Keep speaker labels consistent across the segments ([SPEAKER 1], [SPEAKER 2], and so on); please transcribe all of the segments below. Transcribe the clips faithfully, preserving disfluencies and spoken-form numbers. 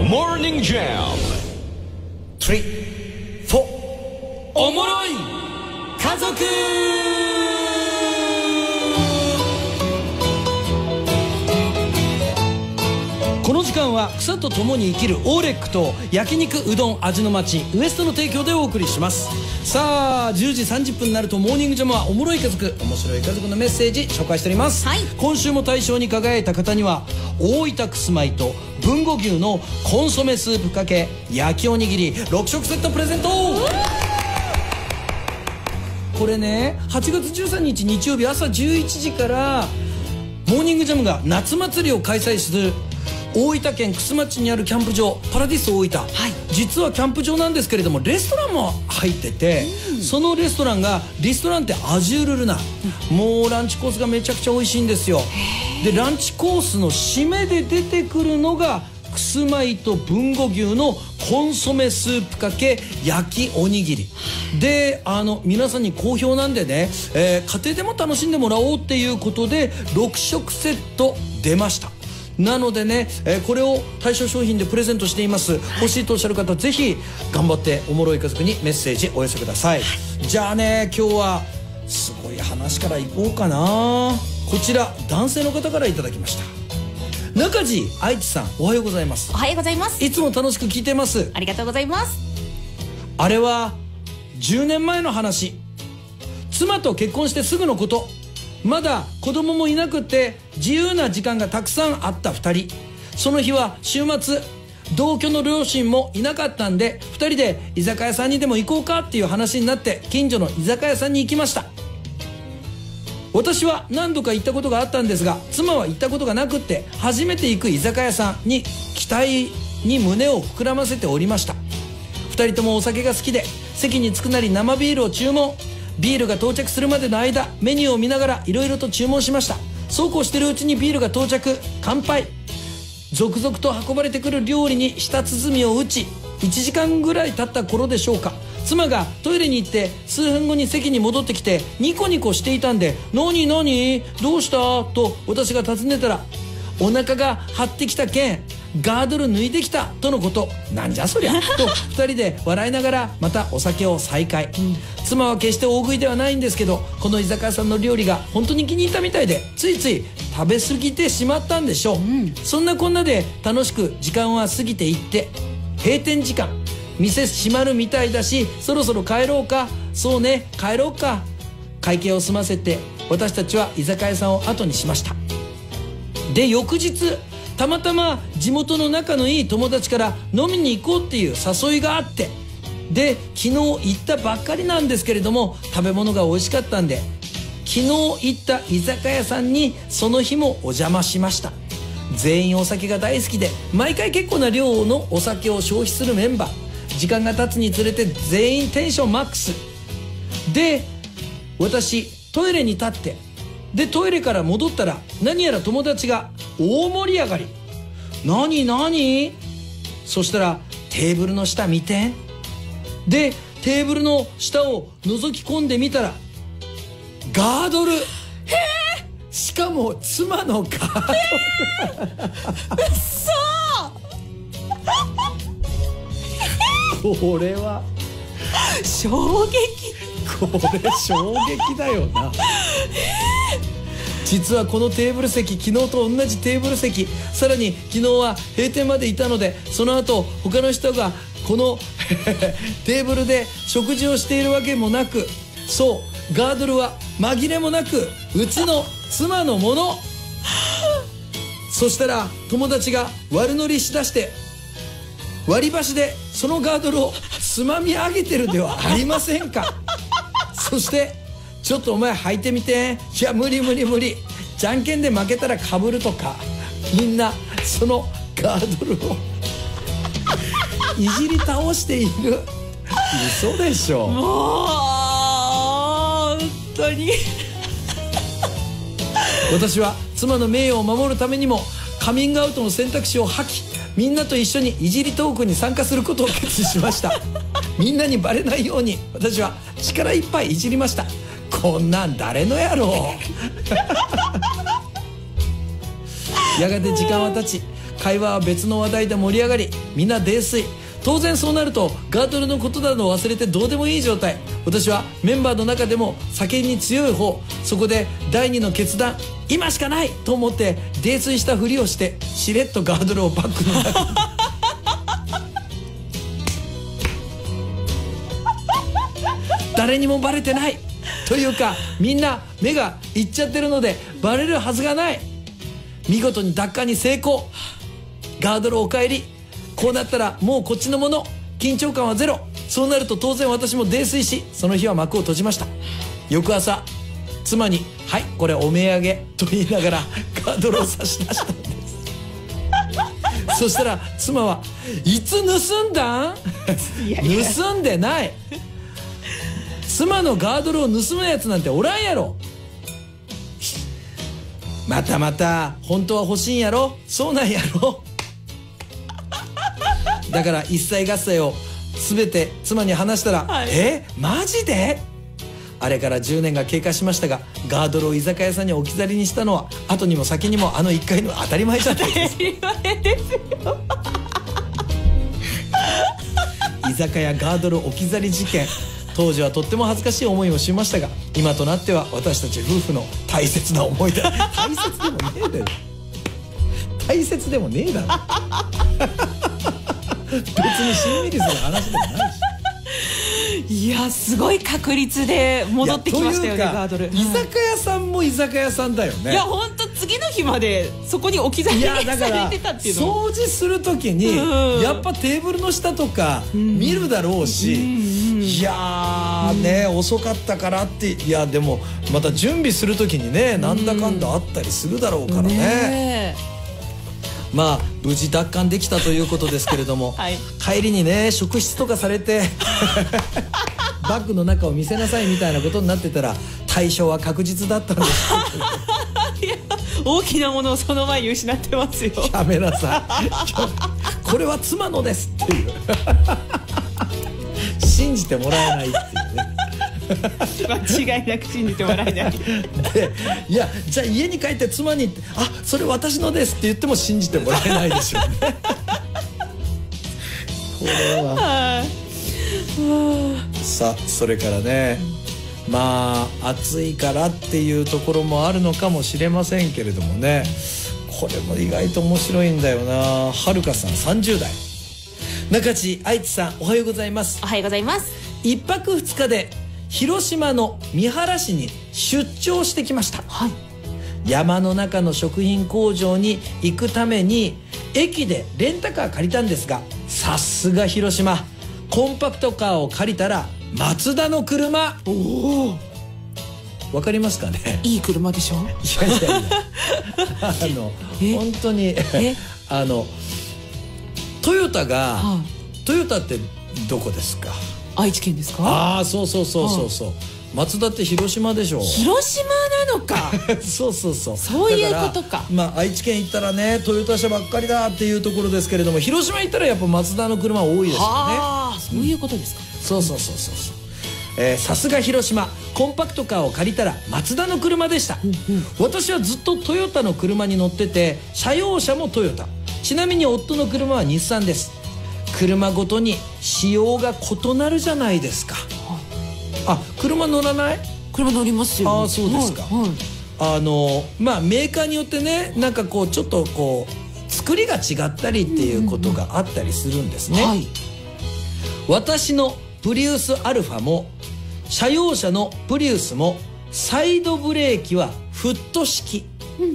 [SPEAKER 1] Morning Jam
[SPEAKER 2] スリー、フォー、おもろい家族。この時間は草と共に生きるオーレックと焼肉うどん味の町ウエストの提供でお送りします。さあじゅうじさんじゅっぷんになるとモーニングジャムはおもろい家族、面白い家族のメッセージ紹介しております、はい、今週も大賞に輝いた方には大分くすまいと豊後牛のコンソメスープかけ焼きおにぎりろく食セットプレゼント。これねはちがつじゅうさんにち日曜日朝じゅういちじからモーニングジャムが夏祭りを開催する大分県玖珠町にあるキャンプ場パラディス大分、はい、実はキャンプ場なんですけれどもレストランも入ってて、うん、そのレストランがリストランテアジュールルナ、うん、もうランチコースがめちゃくちゃ美味しいんですよ。でランチコースの締めで出てくるのがくすまいと豊後牛のコンソメスープかけ焼きおにぎりで、あの皆さんに好評なんでね、えー、家庭でも楽しんでもらおうっていうことでろく食セット出ました。なのでね、えー、これを対象商品でプレゼントしています。欲しいとおっしゃる方ぜひ頑張っておもろい家族にメッセージお寄せください。じゃあね今日はすごい話からいこうかな。こちら男性の方からいただきました。中地愛知さん、おはようございます。
[SPEAKER 3] おはようございます。
[SPEAKER 2] いつも楽しく聞いてます。
[SPEAKER 3] ありがとうございます。
[SPEAKER 2] あれはじゅうねんまえの話。妻と結婚してすぐのこと。まだ子供もいなくて自由な時間がたくさんあったふたり。その日は週末、同居の両親もいなかったんでふたりで居酒屋さんにでも行こうかっていう話になって近所の居酒屋さんに行きました。私は何度か行ったことがあったんですが妻は行ったことがなくって初めて行く居酒屋さんに期待に胸を膨らませておりました。ふたりともお酒が好きで席に着くなり生ビールを注文。ビールが到着するまでの間メニューを見ながらいろいろと注文しました。そうこうしてるうちにビールが到着。乾杯。続々と運ばれてくる料理に舌鼓を打ちいちじかんぐらい経った頃でしょうか、妻がトイレに行って数分後に席に戻ってきてニコニコしていたんで「何何どうした?」と私が尋ねたら「お腹が張ってきたけんガードル脱いできた」とのこと。なんじゃそりゃとふたりで笑いながらまたお酒を再開、うん、妻は決して大食いではないんですけどこの居酒屋さんの料理が本当に気に入ったみたいでついつい食べ過ぎてしまったんでしょう、うん、そんなこんなで楽しく時間は過ぎていって閉店時間、店閉まるみたいだしそろそろ帰ろうか。そうね帰ろうか。会計を済ませて私たちは居酒屋さんを後にしました。で翌日たまたま地元の仲のいい友達から飲みに行こうっていう誘いがあってで昨日行ったばっかりなんですけれども食べ物が美味しかったんで昨日行った居酒屋さんにその日もお邪魔しました。全員お酒が大好きで毎回結構な量のお酒を消費するメンバー。時間が経つにつれて全員テンションマックスで私トイレに立ってでトイレから戻ったら何やら友達が大盛り上がり。何何そしたらテーブルの下見てでテーブルの下を覗き込んでみたらガードル。へえ。しかも妻のガードル。
[SPEAKER 3] うっそ
[SPEAKER 2] ーこれは
[SPEAKER 3] 衝撃。
[SPEAKER 2] これ衝撃だよな。実はこのテーブル席昨日と同じテーブル席、さらに昨日は閉店までいたのでその後他の人がこのテーブルで食事をしているわけもなく、そうガードルは紛れもなくうちの妻のもの。そしたら友達が悪乗りしだして割り箸でそのガードルをつまみ上げてるではありませんか。そしてちょっとお前履いてみて。いや無理無理無理。じゃんけんで負けたらかぶるとか。みんなそのガードルをいじり倒している。嘘でしょ。
[SPEAKER 3] もう本当に
[SPEAKER 2] 私は妻の名誉を守るためにもカミングアウトの選択肢を破棄、みんなと一緒にいじりトークに参加することを決意しました。みんなにバレないように私は力いっぱいいじりました。こんなん誰のやろう。やがて時間は経ち会話は別の話題で盛り上がり、みんな泥酔。当然そうなるとガードルのことなどを忘れてどうでもいい状態。私はメンバーの中でも酒に強い方。そこで第二の決断、今しかないと思って泥酔したふりをしてしれっとガードルをバッグの中に誰にもバレてないというか、みんな目がいっちゃってるのでバレるはずがない。見事に奪還に成功。ガードルお帰り。こうなったらもうこっちのもの。緊張感はゼロ。そうなると当然私も泥酔し、その日は幕を閉じました。翌朝妻に「はいこれお土産」と言いながらガードルを差し出したんですそしたら妻は「いつ盗んだん?」盗んでない。妻のガードルを盗むやつなんておらんやろ。またまた本当は欲しいんやろ。そうなんやろ。だから一切合切を全て妻に話したら「はい、えマジで?」あれからじゅうねんが経過しましたが、ガードルを居酒屋さんに置き去りにしたのは後にも先にもあのいっかいの当たり前じゃないですか。当たり前ですよ居酒屋ガードル置き去り事件、当時はとっても恥ずかしい思いをしましたが、今となっては私たち夫婦の大切な思い出。大切でもねえだよ。大切でもねえだろ。別にしんみりする話でもないし。
[SPEAKER 3] いやすごい確率で戻ってきましたよね、ガードル。
[SPEAKER 2] 居酒屋さんも居酒屋さんだよね。
[SPEAKER 3] いや本当次の日までそこに置き去りにされてたっていうの。
[SPEAKER 2] 掃除する時にやっぱテーブルの下とか見るだろうし、いやーね遅かったからって、いやでもまた準備する時にねなんだかんだあったりするだろうからね。まあ無事奪還できたということですけれども、はい、帰りにね職質とかされてバッグの中を見せなさいみたいなことになってたら対象は確実だったんです
[SPEAKER 3] いや大きなものをその前に失ってますよ。
[SPEAKER 2] やめなさいこれは妻のですっていう信じてもらえないっていうね
[SPEAKER 3] 間違いなく信じてもらえない
[SPEAKER 2] で、いやじゃあ家に帰って妻に「あそれ私のです」って言っても信じてもらえないでしょうねこれはさあそれからね、まあ暑いからっていうところもあるのかもしれませんけれどもね、これも意外と面白いんだよな。はるかさんさんじゅう代。中地愛知さんおはようございます。
[SPEAKER 3] おはようございます。
[SPEAKER 2] 一泊二日で広島の三原市に出張してきました、はい、山の中の食品工場に行くために駅でレンタカー借りたんですが、さすが広島、コンパクトカーを借りたらマツダの車。おおわかりますかね。
[SPEAKER 3] いい車でしょ。
[SPEAKER 2] いやいやいやあの本当にあのトヨタが、はあ、トヨタってどこですか。
[SPEAKER 3] 愛知県ですか。
[SPEAKER 2] ああそうそうそうそうそう、はあ、マツダって広島でしょ。
[SPEAKER 3] 広島なのか
[SPEAKER 2] そうそうそう、
[SPEAKER 3] そういうことか。
[SPEAKER 2] まあ愛知県行ったらねトヨタ車ばっかりだっていうところですけれども、広島行ったらやっぱマツダの車多いですよね。
[SPEAKER 3] ああそういうことですか、うん、
[SPEAKER 2] そうそうそうそうそう、えー、さすが広島、コンパクトカーを借りたらマツダの車でした、うんうん、私はずっとトヨタの車に乗ってて、車用車もトヨタ。ちなみに夫の車は日産です。車ごとに仕様が異なるじゃないですか。あ、車乗らない？
[SPEAKER 3] 車乗りますよ。
[SPEAKER 2] あ、そうですか、はいはい、あのまあメーカーによってね、なんかこうちょっとこう作りが違ったりっていうことがあったりするんですね、はい、私のプリウスアルファも車用車のプリウスもサイドブレーキはフット式、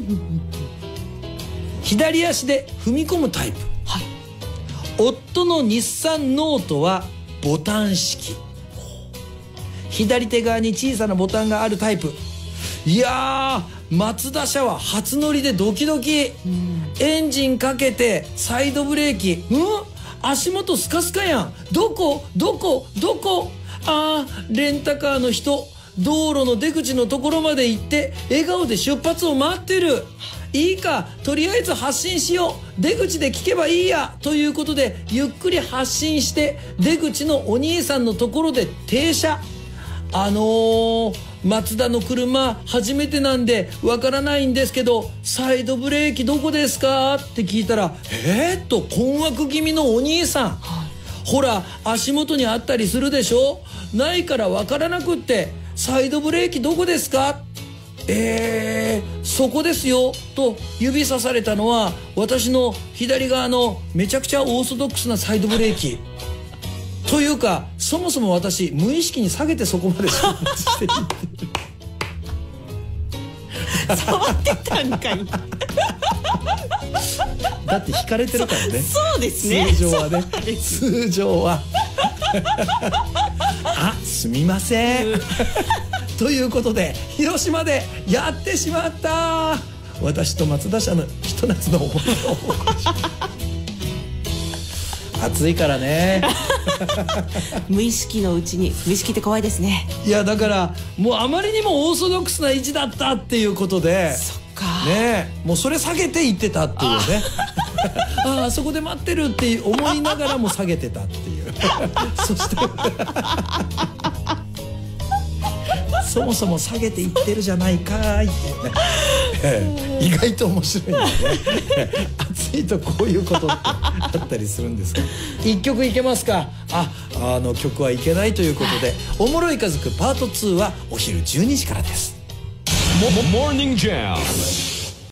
[SPEAKER 2] 左足で踏み込むタイプ、はい、夫の日産ノートはボタン式、左手側に小さなボタンがあるタイプ。いやー、マツダ車は初乗りでドキドキ、うん、エンジンかけてサイドブレーキ、うん、足元スカスカやん。どこどこどこ。あー、レンタカーの人道路の出口のところまで行って笑顔で出発を待ってる。いいか、とりあえず発進しよう、出口で聞けばいいやということでゆっくり発進して出口のお兄さんのところで停車。 あのー、マツダの車初めてなんでわからないんですけどサイドブレーキどこですかって聞いたらえーっと困惑気味のお兄さん、はい、ほら足元にあったりするでしょ、ないからわからなくってサイドブレーキどこですか、えー、そこですよと指さされたのは私の左側のめちゃくちゃオーソドックスなサイドブレーキというか、そもそも私無意識に下げてそこまで衝突してる
[SPEAKER 3] 触ってたんかい
[SPEAKER 2] だって引かれてるからね。
[SPEAKER 3] そうですね、
[SPEAKER 2] 通常はね、通常はあ、すみませんということで広島でやってしまった、私と松田社のひと夏の思い出を報告します暑いからね
[SPEAKER 3] 無意識のうちに、無意識って怖いですね。
[SPEAKER 2] いやだからもうあまりにもオーソドックスな位置だったっていうことで、
[SPEAKER 3] そっか
[SPEAKER 2] ね、もうそれ下げていってたっていうねああそこで待ってるって思いながらも下げてたっていうそしてそもそも下げていってるじゃないかいっていうね、えー、意外と面白いんだよね暑いとこういうことってあったりするんですが、いっきょくいけますか。あ、あの曲はいけないということでおもろい家族パートツーはお昼じゅうにじからです。
[SPEAKER 1] モーニングジャム